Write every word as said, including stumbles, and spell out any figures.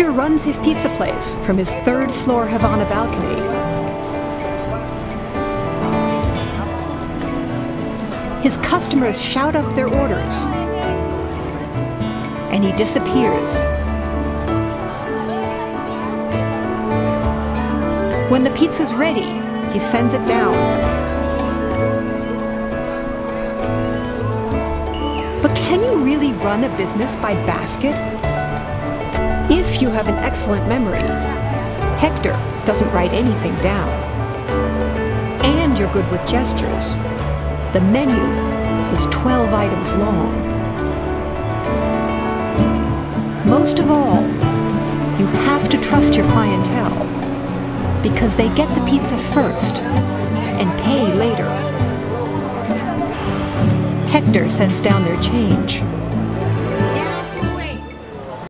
Hector runs his pizza place from his third floor Havana balcony. His customers shout up their orders, and he disappears. When the pizza's ready, he sends it down. But can you really run a business by basket? If you have an excellent memory, Hector doesn't write anything down. And you're good with gestures. The menu is twelve items long. Most of all, you have to trust your clientele, because they get the pizza first and pay later. Hector sends down their change.